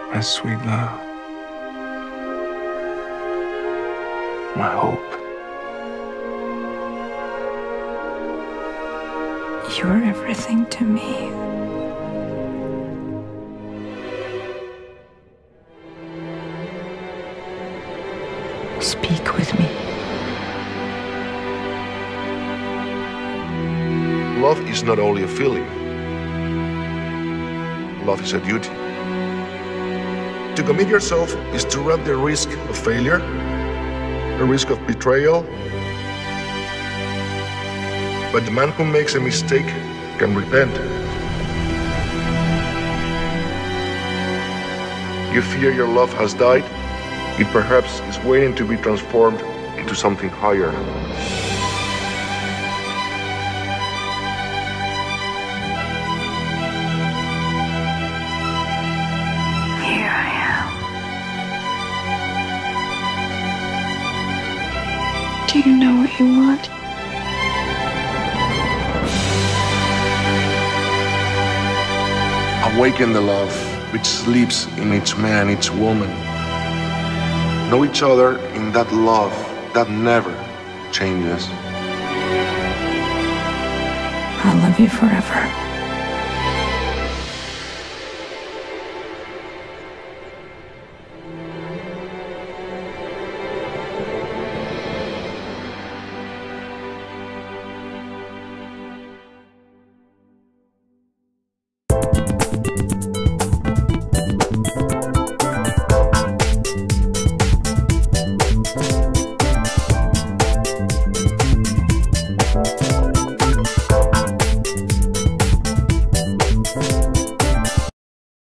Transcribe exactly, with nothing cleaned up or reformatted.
my sweet love, my hope. You're everything to me. Speak with me. Love is not only a feeling. Love is a duty. To commit yourself is to run the risk of failure, the risk of betrayal. But the man who makes a mistake can repent. You fear your love has died. It perhaps is waiting to be transformed into something higher. Here I am. Do you know what you want? Awaken the love which sleeps in each man and each woman. Know each other in that love that never changes. I'll love you forever.